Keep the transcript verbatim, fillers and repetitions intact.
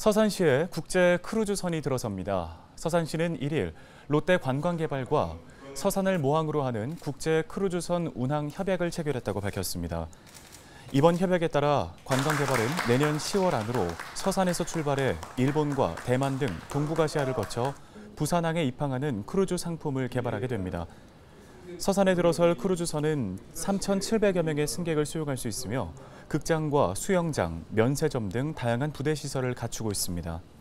서산시에 국제 크루즈선이 들어섭니다. 서산시는 일 일 롯데 관광개발과 서산을 모항으로 하는 국제 크루즈선 운항 협약을 체결했다고 밝혔습니다. 이번 협약에 따라 관광개발은 내년 시월 안으로 서산에서 출발해 일본과 대만 등 동북아시아를 거쳐 부산항에 입항하는 크루즈 상품을 개발하게 됩니다. 서산에 들어설 크루즈선은 삼천칠백여 명의 승객을 수용할 수 있으며 극장과 수영장, 면세점 등 다양한 부대 시설을 갖추고 있습니다.